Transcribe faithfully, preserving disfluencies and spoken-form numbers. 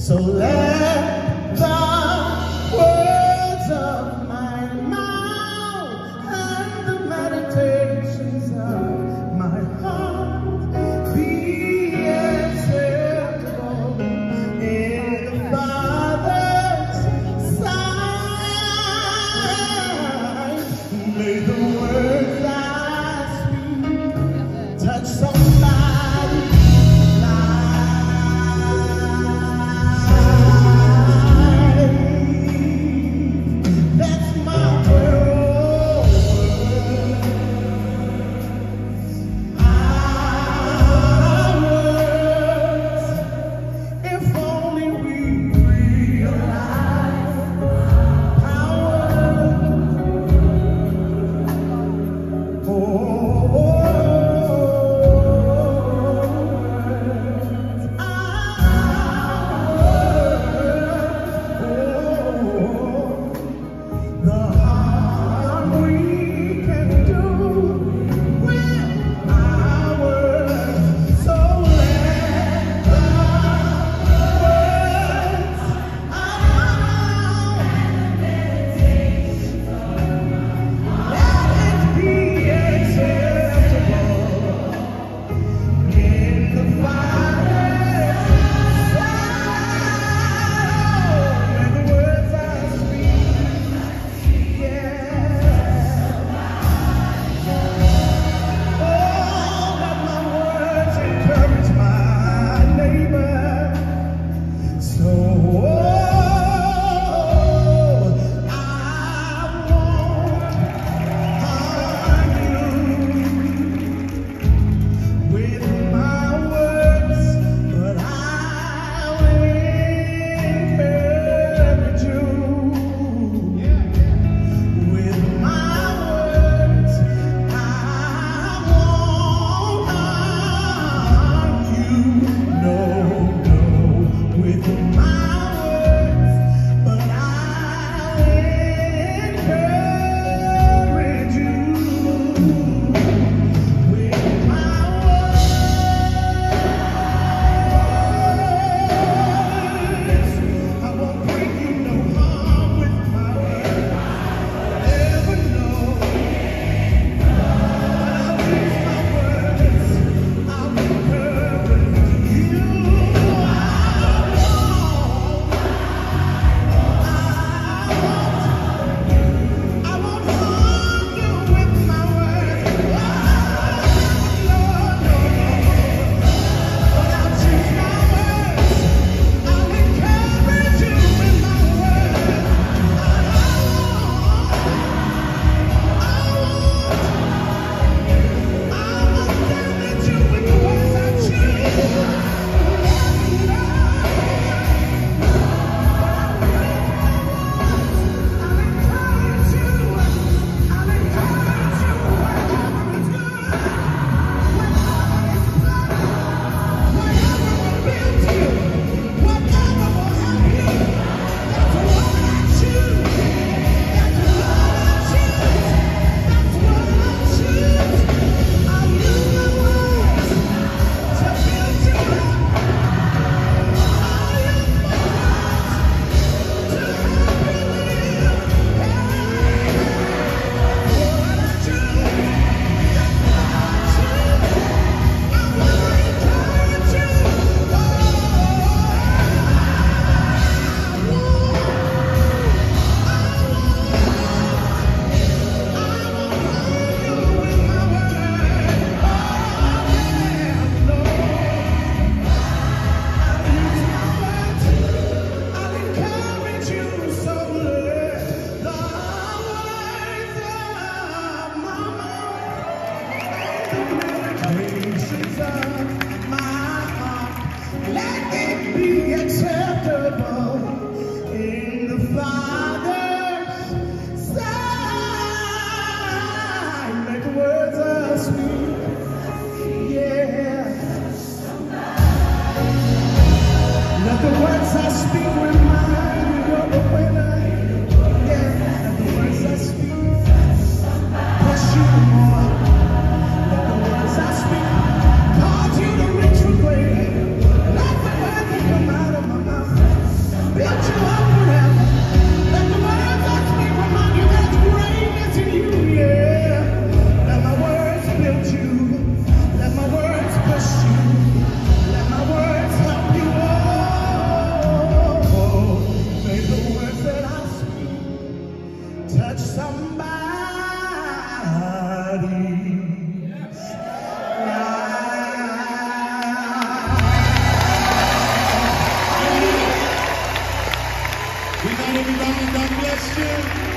So let the words of my mouth and the meditations of my heart be acceptable in the Father's sight. May the words I speak touch somebody's life. That's my word. Our words, if only we realize power. Oh, the harm we can do with our words. So let the words let it be acceptable in the Father's sight. May the words I speak, yeah. Oh, let my words encourage my neighbor. So, oh, I won't harm you with my words, but I will encourage you. With my words, I won't harm you. No, no, with my words, but I will encourage you. With my words, I won't bring you no harm with my words. Never know. When I use my words, I'll encourage you. I won't, I won't harm you with my words. No, no, no. When I choose my words, I'll encourage you with my words. I won't damage you with the words I choose. I'll encourage you. I'll encourage you wherever it's good, wherever it's better, wherever it builds you, whatever will help you. That's what I choose. That's what I choose. That's what I choose. I'll use my words to build you up. I'll use my words to help you live. What I choose, that's what I choose. I will encourage you. Oh, I won't, I won't harm you with my words. Oh, yeah, no. I'll use my words. I'll encourage you. So let the words of my mouth and the meditations of my heart, let it be acceptable in the Father's sight. Make the words I speak, yeah. Let the words I speak remind you of the winner. Yeah, let the words I speak push you more. Let the words I speak cause you to reach for greater. Let the words that come out of my mouth everybody. God bless you.